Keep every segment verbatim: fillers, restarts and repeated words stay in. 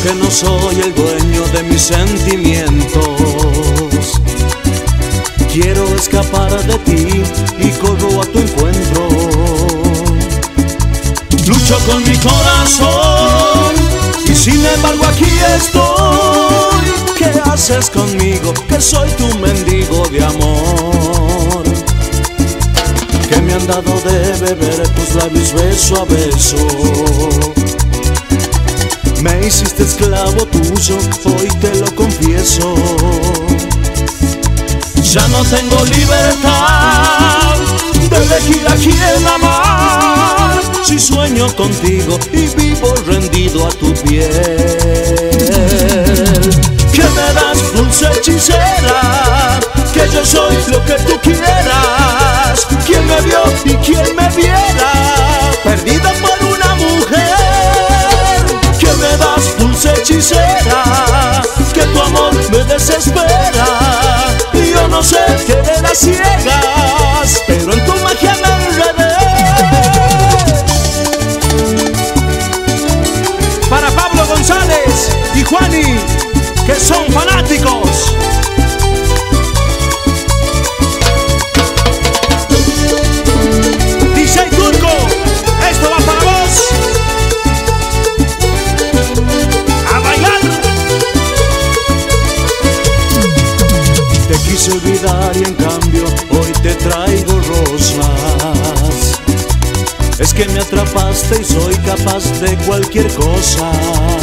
que no soy el dueño de mis sentimientos. Quiero escapar de ti y corro a tu encuentro. Lucho con mi corazón y sin embargo aquí estoy. ¿Qué haces conmigo? Que soy tu mendigo de amor. Que me han dado de beber tus labios beso a beso. Me hiciste esclavo tuyo, hoy te lo confieso. Ya no tengo libertad de elegir a quién amar. Si sueño contigo y vivo rendido a tu piel. Que me das, dulce hechicera, que yo soy lo que tú quieras. ¿Quién me vio y quién me viera? Perdido por una mujer. Que me das, dulce hechicera, que tu amor me desespera. Y yo no sé querer a ciegas, pero en tu magia me enredé. Para Pablo González y Juani, que son fanáticos. D J Turco, esto va para vos. A bailar. Te quise olvidar y en cambio hoy te traigo rosas. Es que me atrapaste y soy capaz de cualquier cosa.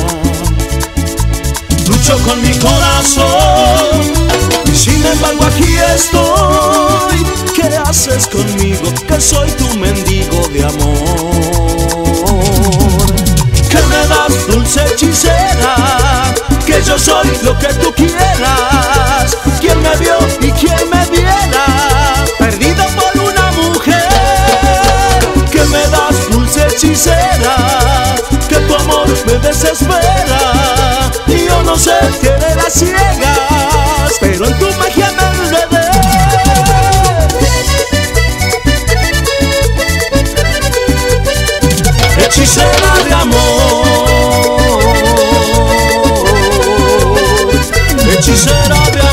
Lucho con mi corazón y sin embargo aquí estoy. ¿Qué haces conmigo? Que soy tu mendigo de amor. Que me das, dulce hechicera, que yo soy lo que tú quieras. ¿Quién me vio y quién me viera? Perdido por una mujer. Que me das, dulce hechicera, que tu amor me desespera. Y yo no sé querer a ciegas, pero en tu magia me enredé. Hechicera de amor, hechicera de amor.